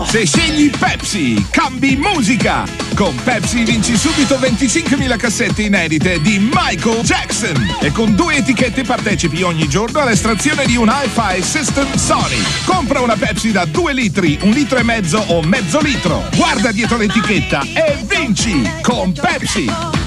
Se scegli Pepsi, cambi musica. Con Pepsi vinci subito 25.000 cassette inedite di Michael Jackson. E con 2 etichette partecipi ogni giorno all'estrazione di un Hi-Fi System Sony. Compra una Pepsi da 2 litri, 1,5 litri o mezzo litro. Guarda dietro l'etichetta e vinci con Pepsi.